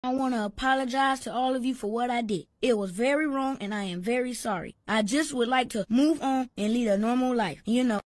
I want to apologize to all of you for what I did. It was very wrong and I am very sorry. I just would like to move on and lead a normal life, you know.